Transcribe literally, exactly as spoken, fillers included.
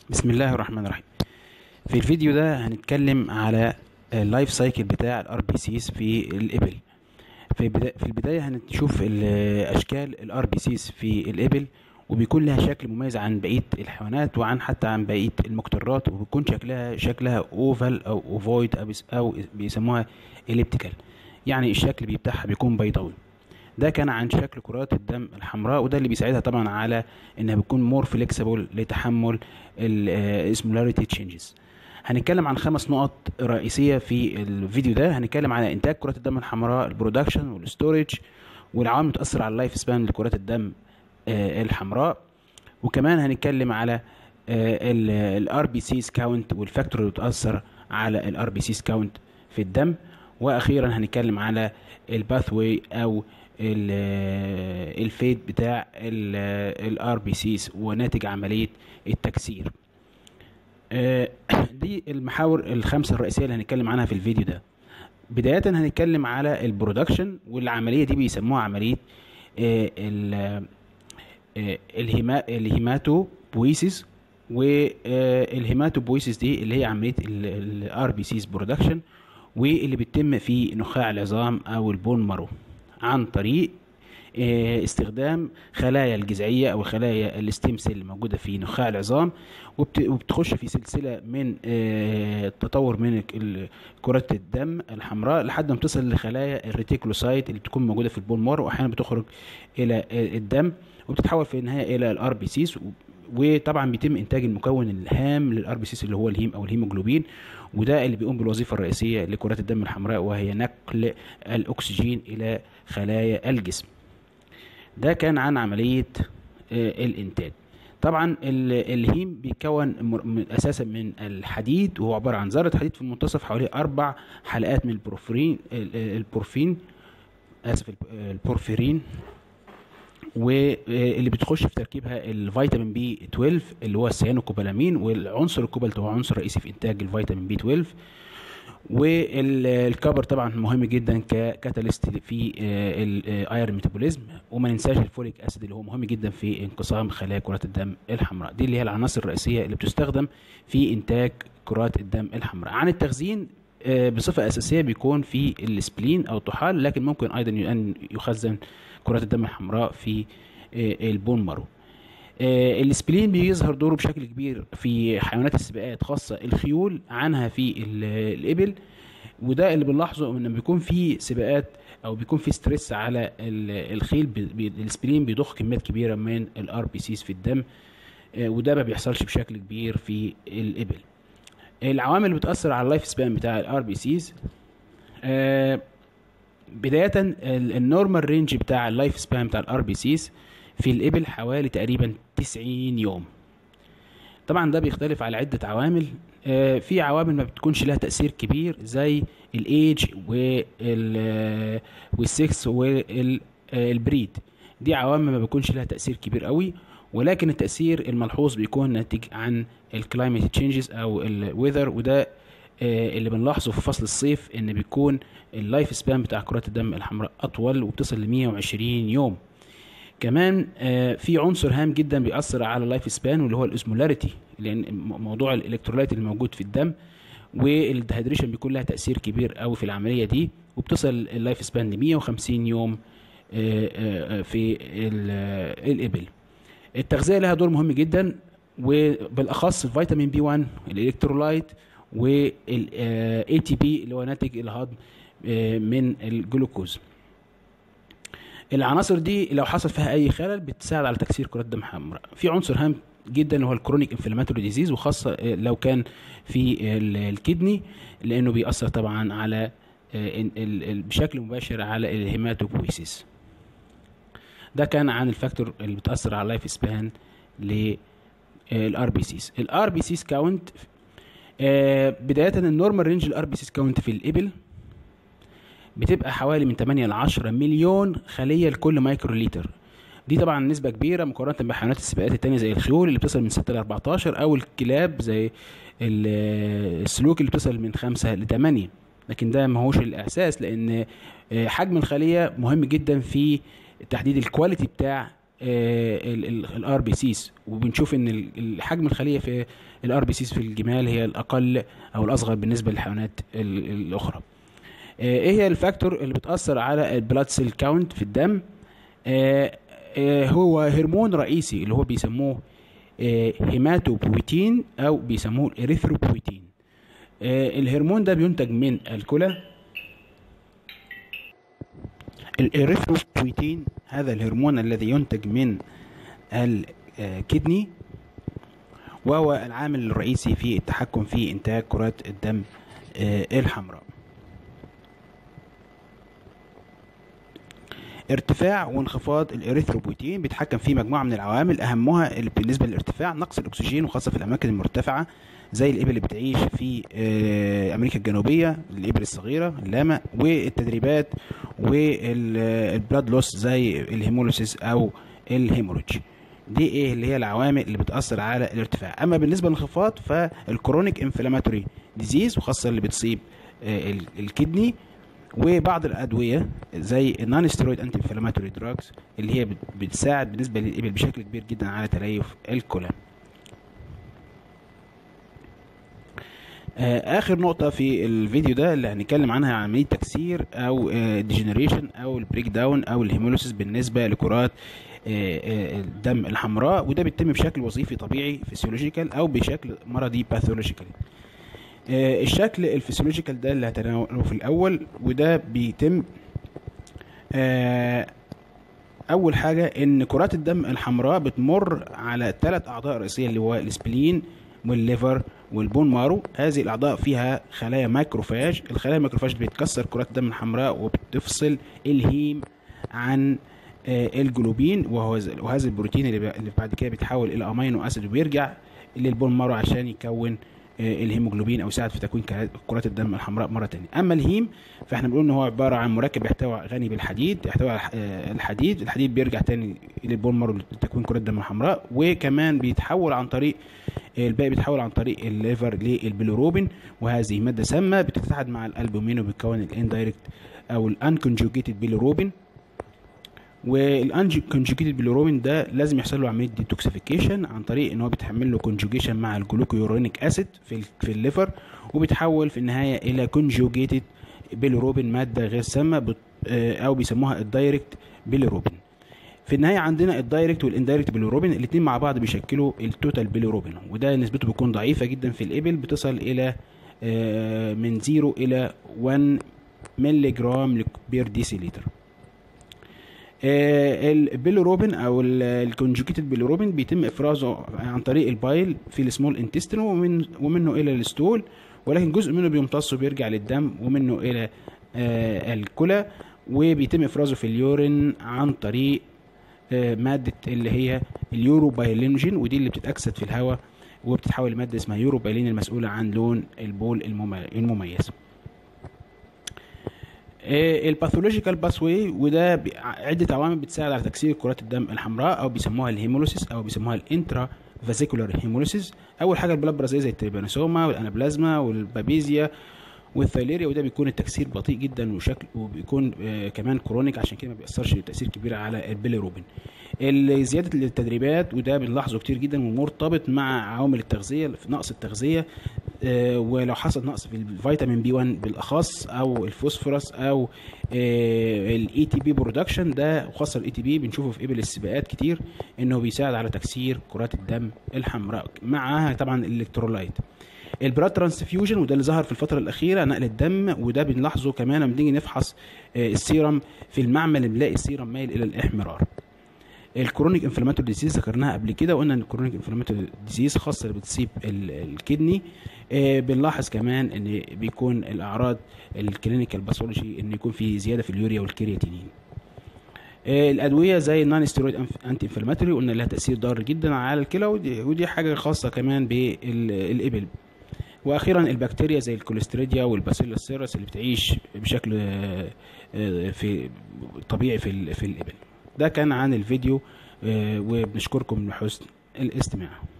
بسم الله الرحمن الرحيم. في الفيديو ده هنتكلم على اللايف سايكل بتاع الار بي سيز في الابل. في بدا- في البدايه هنشوف ال- اشكال الار بي سيز في الابل، وبيكون لها شكل مميز عن بقيه الحيوانات وعن حتى عن بقيه المقترات، وبيكون شكلها شكلها اوفال او اوفويد او بيس- أو بيسموها اليبتيكال، يعني الشكل بتاعها بيكون بيضاوي. ده كان عن شكل كرات الدم الحمراء، وده اللي بيساعدها طبعا على انها بتكون مور فليكسيبل لتحمل الاسمولاريتي تشينجز. هنتكلم عن خمس نقط رئيسيه في الفيديو ده. هنتكلم على انتاج كرات الدم الحمراء، البرودكشن والستورج، والعوامل اللي بتاثر على اللايف سبان لكرات الدم آه، الحمراء. وكمان هنتكلم على الار بي سيز كاونت والفاكتور اللي بتاثر على الار بي سيز كاونت في الدم. واخيرا هنتكلم على الباثوي او ال- الفيد بتاع الار بي سيز وناتج عمليه التكسير. آه، دي المحاور الخمسه الرئيسيه اللي هنتكلم عنها في الفيديو ده. بدايه هنتكلم على البرودكشن، والعمليه دي بيسموها عمليه آه، ال- آه، الهيما الهيماتوبويسيس. والهيماتوبويسيس دي اللي هي عمليه الار بي سيز برودكشن، واللي بتتم في نخاع العظام او البون مارو عن طريق آه، استخدام خلايا الجذعيه او خلايا الستيم سيل اللي موجوده في نخاع العظام، وبت- وبتخش في سلسله من آه، التطور من ال- كرات الدم الحمراء لحد ما تصل لخلايا الريتيكولوسايت اللي بتكون موجوده في البون مارو، واحيانا بتخرج الى آه، الدم، وبتتحول في النهايه الى الار بي سيس. وطبعا بيتم انتاج المكون الهام للار بي سيس اللي هو الهيم او الهيموجلوبين، وده اللي بيقوم بالوظيفه الرئيسيه لكرات الدم الحمراء، وهي نقل الاكسجين الى خلايا الجسم. ده كان عن عمليه آه، الانتاج. طبعا ال- الهيم بيتكون مر- من- اساسا من الحديد، وهو عباره عن ذره حديد في المنتصف حواليه اربع حلقات من البروفورين ال- ال- البورفين اسف الب- البورفيرين، واللي بتخش في تركيبها الفيتامين بي اتناشر اللي هو السيانوكوبالامين، والعنصر الكوبالت هو عنصر رئيسي في انتاج الفيتامين بي اتناشر. والكبر طبعا مهم جدا ككاتاليست في الايرون ميتابوليزم. وما ننساش الفوليك اسيد اللي هو مهم جدا في انقسام خلايا كرات الدم الحمراء. دي اللي هي العناصر الرئيسيه اللي بتستخدم في انتاج كرات الدم الحمراء. عن التخزين، آه، بصفه اساسيه بيكون في السبلين او الطحال، لكن ممكن ايضا ان يخزن كرات الدم الحمراء في آه، البون مارو. آه، السبلين بيظهر دوره بشكل كبير في حيوانات السباقات، خاصة الخيول عنها في ال- الإبل. وده اللي بنلاحظه ان بيكون في سباقات او بيكون في ستريس على ال- الخيل، بي- بي- السبلين بيضخ كميات كبيرة من الار بي سيز في الدم. آه، وده ما بيحصلش بشكل كبير في الإبل. العوامل اللي بتأثر على اللايف سبان بتاع الار بي سيز، بداية النورمال رينج بتاع اللايف سبان بتاع الار بي سيز في الإبل حوالي تقريبا تسعين يوم. طبعا ده بيختلف على عدة عوامل. آه، في عوامل ما بتكونش لها تأثير كبير زي الايج وال والسكس والبريد. دي عوامل ما بيكونش لها تأثير كبير قوي، ولكن التأثير الملحوظ بيكون ناتج عن الكلايمت تشينجز او الويذر. وده آه، اللي بنلاحظه في فصل الصيف ان بيكون اللايف سبان بتاع كرات الدم الحمراء اطول وبتصل ل مية وعشرين يوم. كمان آه، في عنصر هام جدا بيأثر على اللايف سبان، واللي هو الاسمولاريتي، لان م- موضوع الالكترولايت اللي موجود في الدم والدهيدريشن بيكون لها تأثير كبير قوي في العملية دي، وبتصل اللايف سبان ل مية وخمسين يوم آه، آه، في ال- آه، الإبل. التغذية لها دور مهم جدا، وبالأخص الفيتامين بي واحد، الالكترولايت، والاي تي بي اللي هو ناتج الهضم آه، من الجلوكوز. العناصر دي لو حصل فيها اي خلل بتساعد على تكسير كرات دم حمراء. في عنصر هام جدا اللي هو الكرونيك انفلاماتوري ديزيز، وخاصه آه، لو كان في ال- الكدني، لانه بيأثر طبعا على آه، ال- ال- ال- بشكل مباشر على الهيماتوبويسيس. ده كان عن الفاكتور اللي بتأثر على اللايف سبان للار بي سيس. الار بي سيس كاونت، بدايه النورمال رينج الار بي سيس كاونت في الابل بتبقى حوالي من تمانية ل عشرة مليون خليه لكل مايكرو لتر. دي طبعا نسبه كبيره مقارنه بحيوانات السباقات التانية زي الخيول اللي بتصل من ستة ل اربعتاشر، او الكلاب زي ال- السلوك اللي بتصل من خمسة ل تمانية. لكن ده ما هوش الاحساس، لان آه، حجم الخليه مهم جدا في تحديد الكواليتي بتاع الار بي سيس، وبنشوف ان الحجم الخليه في الار بي سيس في الجمال هي الاقل او الاصغر بالنسبه للحيوانات الاخرى. ايه هي الفاكتور اللي بتاثر على البلاد سيل كاونت في الدم؟ هو هرمون رئيسي اللي هو بيسموه هيماتوبويتين او بيسموه الاريثروبويتين. الهرمون ده بينتج من الكلى. الاريثروبويتين هذا الهرمون الذي ينتج من الكدني، وهو العامل الرئيسي في التحكم في انتاج كرات الدم الحمراء. ارتفاع وانخفاض الاريثروبويتين بيتحكم فيه مجموعه من العوامل، اهمها بالنسبه للارتفاع نقص الاكسجين، وخاصه في الاماكن المرتفعه زي الابل اللي بتعيش في امريكا الجنوبيه، الابل الصغيره اللاما، والتدريبات والبلاد لوس زي الهيموليسيس او الهيموريج. دي ايه اللي هي العوامل اللي بتاثر على الارتفاع. اما بالنسبه للانخفاض فالكرونيك انفلاماتوري ديزيز، وخاصه اللي بتصيب الكدني، وبعض الادويه زي النون ستيرويد انتي انفلاماتوري دراجز اللي هي بتساعد بالنسبه للابل بشكل كبير جدا على تليف الكلى. اخر نقطه في الفيديو ده اللي هنتكلم عنها عمليه تكسير او ديجنريشن او البريك داون او الهيموليسيس بالنسبه لكرات الدم الحمراء، وده بيتم بشكل وظيفي طبيعي فيسيولوجيكال او بشكل مرضي باثولوجيكال. الشكل الفسيولوجيكال ده اللي هتناوله في الاول، وده بيتم اول حاجه ان كرات الدم الحمراء بتمر على ثلاث اعضاء رئيسيه اللي هو السبلين والليفر والبون مارو. هذه الاعضاء فيها خلايا ماكروفاج. الخلايا الماكروفاج بتكسر كرات الدم الحمراء وبتفصل الهيم عن الجلوبين، وهو وهذا البروتين اللي بعد كده بيتحول الى امينو اسيد وبيرجع للبون مارو عشان يكون الهيموجلوبين او يساعد في تكوين كرات الدم الحمراء مره ثانيه. اما الهيم فاحنا بنقول ان هو عباره عن مركب يحتوي غني بالحديد، يحتوي على الحديد. الحديد بيرجع ثاني للبون مارو لتكوين كرات الدم الحمراء، وكمان بيتحول عن طريق الباقي بيتحول عن طريق الليفر للبيليروبين، وهذه ماده سامه بتتحد مع الالبومين وبتكون الاندايركت او الانكونجوجيتد بيليروبين. والانكونجوجيتد بيليروبين ده لازم يحصل له عمليه ديتوكسيفيكيشن عن طريق ان هو بيتحمل له كونجوجيشن مع الجلوكيورونيك اسيد في في الليفر، وبيتحول في النهايه الى كونجوجيتد بيليروبين ماده غير سامه او بيسموها الدايركت بيليروبين. في النهايه عندنا الدايركت والاندايركت بيليروبين الاثنين مع بعض بيشكلوا التوتال بيليروبين، وده نسبته بتكون ضعيفه جدا في الابل، بتصل الى من صفر الى واحد مللي جرام بير ديسيليتر. البيليروبين او الكونجوجيتد بيليروبين بيتم افرازه عن طريق البايل في السمول انتستين ومن ومنه الى الستول، ولكن جزء منه بيمتص وبيرجع للدم، ومنه الى الكلى، وبيتم افرازه في اليورين عن طريق ماده اللي هي اليوروبايلينوجين، ودي اللي بتتاكسد في الهواء وبتتحول لماده اسمها يوروبايلين المسؤوله عن لون البول المميز. الباثولوجيكال باثوي، وده عده عوامل بتساعد على تكسير كرات الدم الحمراء او بيسموها الهيموليسيس او بيسموها الانترا فاسيكولار هيموليسيس. اول حاجه البلابرازيه زي التريبانوسوما والانابلازما والبابيزيا والثايليريا، وده بيكون التكسير بطيء جدا وشكل وبيكون آه كمان كرونيك، عشان كده ما بيأثرش تأثير كبير على البيليروبين. زياده التدريبات وده بنلاحظه كتير جدا ومرتبط مع عوامل التغذيه، في نقص التغذيه آه ولو حصل نقص في الفيتامين بي واحد بالاخص او الفوسفورس او الاي تي بي برودكشن، ده وخاصه الاي تي بي بنشوفه في ابل السباقات كتير انه بيساعد على تكسير كرات الدم الحمراء، معاها طبعا الالكترولايت. البلاد ترانسفيوجن وده اللي ظهر في الفتره الاخيره، نقل الدم، وده بنلاحظه كمان لما بنيجي نفحص السيرم في المعمل بنلاقي السيرم مايل الى الاحمرار. الكرونيك انفلاماتوري ديزيز ذكرناها قبل كده، وقلنا ان الكرونيك انفلاماتوري ديزيز خاصه اللي بتصيب الكدني. بنلاحظ كمان ان بيكون الاعراض الكلينيكال باثولوجي ان يكون في زياده في اليوريا والكرياتينين. الادويه زي النون ستيرويد انتي انفلاماتوري قلنا لها تاثير ضار جدا على الكلى، ودي, ودي حاجه خاصه كمان بالابل. واخيرا البكتيريا زي الكوليستريديا والباسيلس سيرس اللي بتعيش بشكل في طبيعي في في الابل. ده كان عن الفيديو، وبنشكركم لحسن الاستماع.